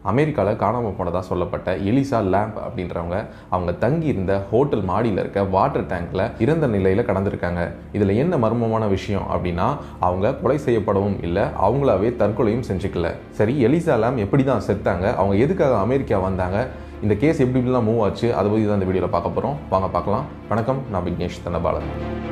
அமெரிக்காவில் காணாமல் போனதாக சொல்லப்பட்ட எலிசா லேம்ப் அப்படின்றவங்க அவங்க தங்கி இருந்த ஹோட்டல் மாடியில் இருக்க வாட்டர் டேங்க்ல இறந்த நிலையில் கடந்திருக்காங்க. இதில் என்ன மர்மமான விஷயம் அப்படின்னா, அவங்க கொலை செய்யப்படவும் இல்லை, அவங்களாவே தற்கொலையும் செஞ்சுக்கல. சரி, எலிசா லேம்ப் எப்படி தான் செத்தாங்க, அவங்க எதுக்காக அமெரிக்கா வந்தாங்க, இந்த கேஸ் எப்படிலாம் மூவ் ஆச்சு, அதை பற்றி தான் இந்த வீடியோவில் பார்க்க போகிறோம். வாங்க பார்க்கலாம். வணக்கம், நான் விக்னேஷ் தனபாலன்.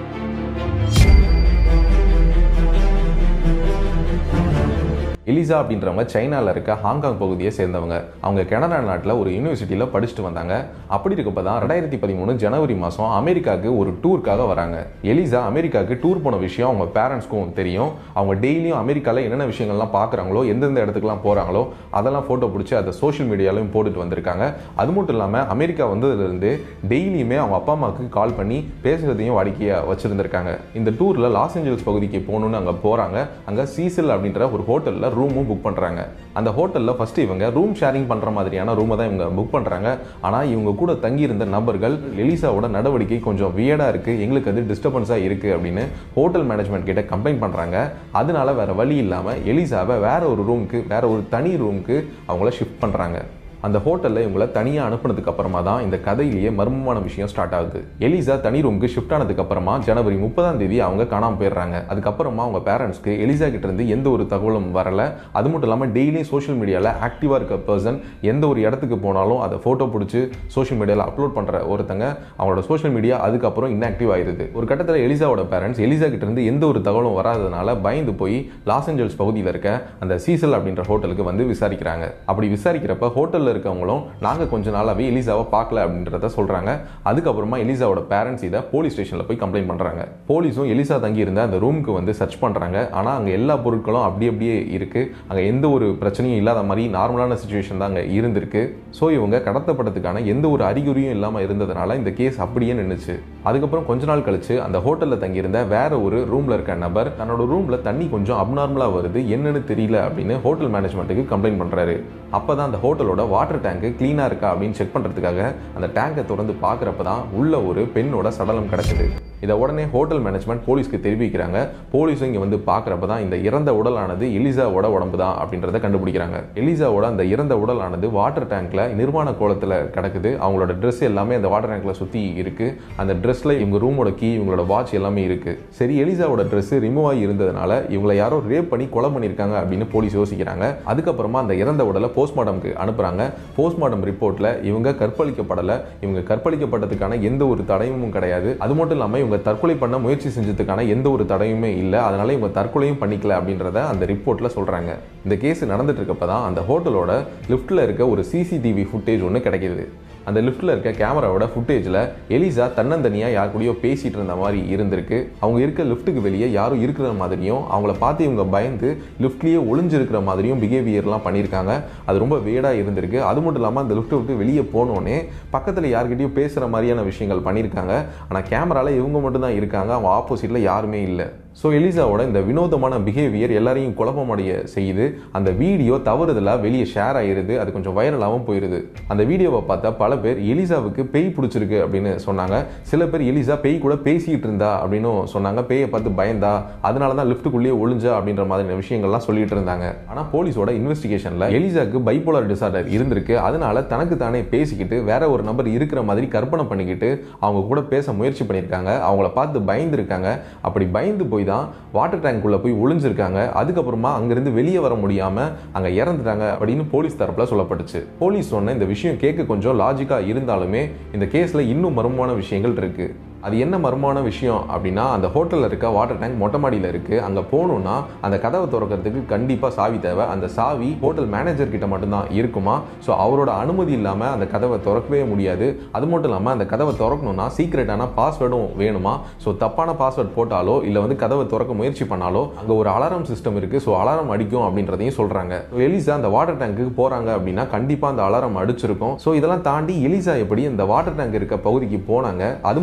எலிசா அப்படின்றவங்க சைனாவில் இருக்க ஹாங்காங் பகுதியை சேர்ந்தவங்க. அவங்க கனடா நாட்டில் ஒரு யூனிவர்சிட்டியில் படிச்சுட்டு வந்தாங்க. அப்படி இருக்கப்போ தான் 2013 ஜனவரி மாதம் அமெரிக்காவுக்கு ஒரு டூருக்காக வராங்க. எலிசா அமெரிக்காவுக்கு டூர் போன விஷயம் அவங்க பேரண்ட்ஸ்க்கும் தெரியும். அவங்க டெய்லியும் அமெரிக்காவில் என்னென்ன விஷயங்கள்லாம் பார்க்குறாங்களோ, எந்தெந்த இடத்துக்குலாம் போகிறாங்களோ அதெல்லாம் ஃபோட்டோ பிடிச்சி அதை சோஷியல் மீடியாலையும் போட்டுட்டு வந்திருக்காங்க. அது மட்டும் இல்லாமல் அமெரிக்கா வந்ததுலேருந்து டெய்லியுமே அவங்க அப்பா அம்மாவுக்கு கால் பண்ணி பேசுகிறதையும் வாடிக்கையாக வச்சுருந்துருக்காங்க. இந்த டூரில் லாஸ் ஏஞ்சல்ஸ் பகுதிக்கு போகணுன்னு அங்கே போகிறாங்க. அங்கே சீசல் அப்படின்ற ஒரு ஹோட்டலில் ரூமும் புக் பண்ணுறாங்க. அந்த ஹோட்டலில் ஃபர்ஸ்ட் இவங்க ரூம் ஷேரிங் பண்ணுற மாதிரியான ரூமை தான் இவங்க புக் பண்ணுறாங்க. ஆனால் இவங்க கூட தங்கியிருந்த நபர்கள் எலிசாவோட நடவடிக்கை கொஞ்சம் வியர்டாக இருக்குது, எங்களுக்கு அது டிஸ்டர்பன்ஸாக இருக்குது அப்படின்னு ஹோட்டல் மேனேஜ்மெண்ட் கிட்ட கம்ப்ளைண்ட் பண்ணுறாங்க. அதனால வேறு வழி இல்லாமல் எலிசாவை வேற ஒரு ரூமுக்கு, வேற ஒரு தனி ரூமுக்கு அவங்கள ஷிஃப்ட் பண்ணுறாங்க. அந்த ஹோட்டலில் இவங்களை தனியாக அனுப்புனதுக்கு அப்புறமா தான் இந்த கதையிலேயே மர்மமான விஷயம் ஸ்டார்ட் ஆகுது. எலிசா தனி ரூமுக்கு ஷிஃப்ட் ஆனதுக்கு அப்புறமா ஜனவரி 30 அவங்க காணாமல் போயிடுறாங்க. அதுக்கப்புறமா அவங்க பேரண்ட்ஸ்க்கு எலிசா கிட்ட இருந்து எந்த ஒரு தகவலும் வரல. அது மட்டும் இல்லாமல் டெய்லியும் சோஷியல் மீடியாவில் ஆக்டிவாக இருக்க பர்சன் எந்த ஒரு இடத்துக்கு போனாலும் அதை ஃபோட்டோ பிடிச்சி சோஷியல் மீடியாவில் அப்லோட் பண்ணுற ஒருத்தங்க அவங்களோட சோஷியல் மீடியா அதுக்கப்புறம் இன்ஆக்டிவ் ஆயிருது. ஒரு கட்டத்தில் எலிசாவோட பேரண்ட்ஸ் எலிசா கிட்ட இருந்து எந்த ஒரு தகவலும் வராதனால பயந்து போய் லாஸ் ஏஞ்சல்ஸ் பகுதியில் இருக்க அந்த சீசல் அப்படின்ற ஹோட்டலுக்கு வந்து விசாரிக்கிறாங்க. அப்படி விசாரிக்கிறப்ப ஹோட்டலில் இருக்கவங்களும் நாங்கள் கொஞ்ச நாளாவே எலிசாவை பார்க்கல அப்படின்றத சொல்றாங்க. அதுக்கப்புறமா எலிசாவோட பேரண்ட்ஸ் இதை போலீஸ் ஸ்டேஷன்ல போய் கம்ப்ளைண்ட் பண்றாங்க. போலீஸும் எலிசா தங்கி இருந்த அந்த ரூமுக்கு வந்து சர்ச் பண்றாங்க. ஆனா அங்க எல்லா பொருட்களும் அப்படியே இருக்கு. அங்க எந்த ஒரு பிரச்சனையும் இல்லாத மாதிரி நார்மலான சிச்சுவேஷன் தான் அங்க இருந்திருக்கு. ஸோ இவங்க கடத்தப்பட்டதுக்கான எந்த ஒரு அறிகுறியும் இல்லாம இருந்ததுனால இந்த கேஸ் அப்படியே நின்றுச்சு. அதுக்கப்புறம் கொஞ்ச நாள் கழிச்சு அந்த ஹோட்டல்ல தங்கியிருந்த வேற ஒரு ரூம்ல இருக்க நபர் தன்னோட ரூம்ல தண்ணி கொஞ்சம் அப்நார்மலா வருது, என்னன்னு தெரியல அப்படின்னு ஹோட்டல் மேனேஜ்மெண்ட்டுக்கு கம்ப்ளைண்ட் பண்றாரு. அப்பதான் அந்த ஹோட்டலோட வாட்டர் டேங்க் கிளீனா இருக்கா அப்படின்னு செக் பண்றதுக்காக அந்த டேங்கை திறந்து பார்க்கறப்பதான் உள்ள ஒரு பெண்ணோட சடலம் கிடைச்சது. இதை உடனே ஹோட்டல் மேனேஜ்மெண்ட் போலீஸ்க்கு தெரிவிக்கிறாங்க. போலீஸும் இங்கே வந்து பார்க்குறப்ப தான் இந்த இறந்த உடலானது எலிசாவோட உடம்பு தான் அப்படின்றத கண்டுபிடிக்கிறாங்க. எலிசாவோட அந்த இறந்த உடலானது வாட்டர் டேங்க்ல நிர்வாண கோலத்தில் கிடக்குது. அவங்களோட ட்ரெஸ் எல்லாமே அந்த வாட்டர் டேங்க்ல சுற்றி இருக்கு. அந்த ட்ரெஸ்ல இவங்க ரூமோட கீ, இவங்களோட வாட்ச் எல்லாமே இருக்கு. சரி, எலிசாவோட ட்ரெஸ் ரிமூவ் ஆகி இருந்ததுனால இவங்களை யாரோ ரேப் பண்ணி கொலை பண்ணியிருக்காங்க அப்படின்னு போலீஸ் யோசிக்கிறாங்க. அதுக்கப்புறமா அந்த இறந்த உடலை போஸ்ட்மார்ட்டம்க்கு அனுப்புறாங்க. போஸ்ட்மார்ட்டம் ரிப்போர்ட்ல இவங்க கற்பழிக்கப்படலை, இவங்க கற்பழிக்கப்பட்டதுக்கான எந்த ஒரு தடயமும் கிடையாது. அது மட்டும் இல்லாமல் தற்கொலை பண்ண முயற்சி செஞ்சதுக்கான எந்த ஒரு தடையுமே இல்லை. அதனால இவங்க தற்கொலையும் பண்ணிக்கல அப்படின்றத அந்த ரிப்போர்ட்ல சொல்றாங்க. இந்த கேஸ் நடந்துட்டு இருக்கப்பதான் அந்த ஹோட்டலோட லிஃப்ட்ல இருக்க ஒரு சிசிடிவி ஃபுட்டேஜ் ஒன்று கிடைக்குது. அந்த லிஃப்ட்ல இருக்க கேமராவோட ஃபுட்டேஜ்ல எலிசா தன்னந்தனியா யார் கூடயோ பேசிட்டு இருந்த மாதிரி இருந்திருக்கு. அவங்க இருக்க லிஃப்ட்டுக்கு வெளியே யாரும் இருக்கிற மாதிரியும், அவங்கள பார்த்து இவங்க பயந்து லிஃப்ட்லயே ஒளிஞ்சிருக்கிற மாதிரியும் பிஹேவியர்லாம் பண்ணியிருக்காங்க. அது ரொம்ப வேடா இருந்திருக்கு. அது மட்டும் இல்லாமல் அந்த லிஃப்ட்டை விட்டு வெளியே போனோடனே பக்கத்தில் யார்கிட்டயும் பேசுகிற மாதிரியான விஷயங்கள் பண்ணியிருக்காங்க. ஆனால் கேமரால இவங்க மட்டும் தான் இருக்காங்க, அவங்க ஆப்போசிட்ல யாருமே இல்லை. ஸோ எலிசாவோட இந்த வினோதமான பிஹேவியர் எல்லாரையும் குழப்பமடைய செய்யுது. அந்த வீடியோ தவறுதலாக வெளியே ஷேர் ஆயிருது. அது கொஞ்சம் வைரலாகவும் போயிருது. அந்த வீடியோவை பார்த்தா பல பேர் எலிசாவுக்கு பேய் பிடிச்சிருக்கு அப்படின்னு சொன்னாங்க. சில பேர் எலிசா பேய் கூட பேசிட்டு இருந்தா அப்படின்னு சொன்னாங்க. பேயை பார்த்து பயந்தா, அதனால தான் லிஃப்ட்டுக்குள்ளேயே ஒளிஞ்சா அப்படின்ற மாதிரியான விஷயங்கள்லாம் சொல்லிட்டு இருந்தாங்க. ஆனால் போலீஸோட இன்வெஸ்டிகேஷன்ல எலிசாக்கு பைபோலார் டிசார்டர் இருந்திருக்கு. அதனால தனக்கு தானே பேசிக்கிட்டு வேற ஒரு நபர் இருக்கிற மாதிரி கற்பனை பண்ணிக்கிட்டு அவங்க கூட பேச முயற்சி பண்ணியிருக்காங்க. அவங்கள பார்த்து பயந்துருக்காங்க. அப்படி பயந்து போய் தான் வாட்டர் டேங்க்குள்ள போய் ஒளிஞ்சிருக்காங்க. அதுக்கப்புறமா அங்கிருந்து வெளியே வர முடியாம அங்க இறந்துட்டாங்க அப்படின்னு போலீஸ் தரப்புல சொல்லப்பட்டுச்சு. போலீஸ் சொன்ன இந்த விஷயம் கேட்க கொஞ்சம் லாஜிக்கா இருந்தாலுமே இந்த கேஸ்ல இன்னும் மர்மமான விஷயங்கள் இருக்கு. அது என்ன மர்மமான விஷயம் அப்படின்னா, அந்த ஹோட்டலில் இருக்க வாட்டர் டேங்க் மொட்டை மாடியில் இருக்குது. அங்கே போகணுன்னா அந்த கதவை திறக்கிறதுக்கு கண்டிப்பாக சாவி தேவை. அந்த சாவி ஹோட்டல் மேனேஜர் கிட்ட மட்டும்தான் இருக்குமா. ஸோ அவரோட அனுமதி இல்லாமல் அந்த கதவை திறக்கவே முடியாது. அது மட்டும் இல்லாமல் அந்த கதவை திறக்கணும்னா சீக்ரெட்டான பாஸ்வேர்டும் வேணுமா. ஸோ தப்பான பாஸ்வேர்ட் போட்டாலோ இல்லை வந்து கதவை திறக்க முயற்சி பண்ணாலோ அங்கே ஒரு அலாரம் சிஸ்டம் இருக்குது. ஸோ அலாரம் அடிக்கும் அப்படின்றதையும் சொல்கிறாங்க. எலிசா அந்த வாட்டர் டேங்க்குக்கு போகிறாங்க அப்படின்னா கண்டிப்பாக அந்த அலாரம் அடிச்சிருக்கும். ஸோ இதெல்லாம் தாண்டி எலிசா எப்படி இந்த வாட்டர் டேங்க் இருக்க பகுதிக்கு போனாங்க, அது மட்டும் இல்லாமல்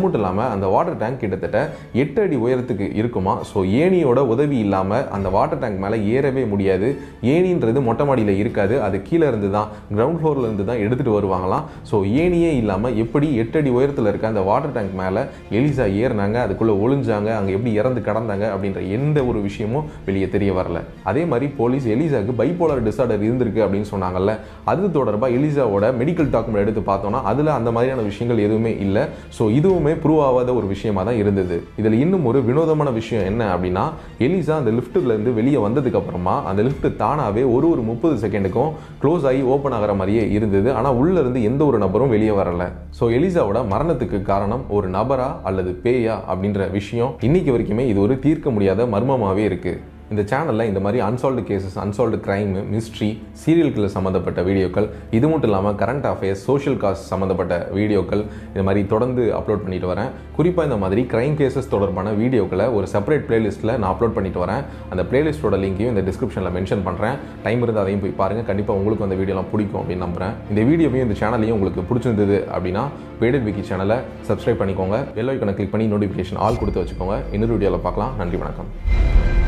அந்த வாட்டர் டேங்க் கிட்டத்தட்ட 8 அடி உயரத்துக்கு இருக்குமா. ஸோ ஏணியோட உதவி இல்லாமல் அந்த வாட்டர் டேங்க் மேலே ஏறவே முடியாது. ஏணின்றது மொட்டை மாடியில் இருக்காது, அது கீழே இருந்து தான், கிரவுண்ட் ஃப்ளோரில் இருந்து தான் எடுத்துகிட்டு வருவாங்களாம். ஸோ ஏணியே இல்லாமல் எப்படி 8 அடி உயரத்தில் இருக்க அந்த வாட்டர் டேங்க் மேலே எலிசா ஏறினாங்க, அதுக்குள்ளே ஒளிஞ்சாங்க, அங்கே எப்படி இறந்து கடந்தாங்க அப்படின்ற எந்த ஒரு விஷயமும் வெளியே தெரிய வரல. அதே மாதிரி போலீஸ் எலிசாவுக்கு பைபோலார் டிசார்டர் இருந்திருக்கு அப்படின்னு சொன்னாங்கல்ல, அது தொடர்பாக எலிசாவோட மெடிக்கல் டாக்குமெண்ட் எடுத்து பார்த்தோம்னா அதில் அந்த மாதிரியான விஷயங்கள் எதுவுமே இல்லை. ஸோ இதுவுமே ப்ரூவ் ஆகாத ஒரு விஷயமா தான் இருந்தது. இதில் இன்னும் ஒரு வினோதமான விஷயம் என்ன அப்படின்னா, எலிசா அந்த லிஃப்ட்லேருந்து வெளியே வந்ததுக்கு அப்புறமா அந்த லிஃப்ட் தானாகவே ஒரு 30 செகண்டுக்கும் க்ளோஸ் ஆகி ஓப்பன் ஆகிற மாதிரியே இருந்தது. ஆனால் உள்ள இருந்து எந்த ஒரு நபரும் வெளியே வரல. ஸோ எலிசாவோட மரணத்துக்கு காரணம் ஒரு நபரா அல்லது பேயா அப்படின்ற விஷயம் இன்னைக்கு வரைக்குமே இது ஒரு தீர்க்க முடியாத மர்மமாகவே இருக்கு. இந்த சேனலில் இந்த மாதிரி unsolved cases, unsolved crime, mystery, serial killer சம்மந்தப்பட்ட வீடியோக்கள், இது மட்டும் இல்லாமல் கரண்ட் அஃபேர்ஸ், சோஷியல் காஸ் சம்மந்தப்பட்ட வீடியோக்கள் இந்த மாதிரி தொடர்ந்து அப்லோட் பண்ணிட்டு வரேன். குறிப்பாக இந்த மாதிரி கிரைம் கேசஸ் தொடர்பான வீடியோக்களை ஒரு செப்பரேட் பிளேலிஸ்ட்டில் நான் அப்லோட் பண்ணிட்டு வரேன். அந்த பிளேலிஸ்ட்டோட லிங்கையும் இந்த டிஸ்கிரிப்ஷனில் மென்ஷன் பண்ணுறேன். டைம் இருந்து அதையும் போய் பாருங்கள். கண்டிப்பாக உங்களுக்கு அந்த வீடியோலாம் பிடிக்கும் அப்படின்னு நம்புகிறேன். இந்த வீடியோவையும் இந்த சேனலையும் உங்களுக்கு பிடிச்சிருந்தது அப்படின்னா விக்கி சேனலை சப்ஸ்கிரைப் பண்ணிக்கோங்க. பெல் ஐகானை கிளிக் பண்ணி நோட்டிஃபிகேஷன் ஆல் கொடுத்து வச்சுக்கோங்க. இன்னொரு வீடியோவில் பார்க்கலாம். நன்றி, வணக்கம்.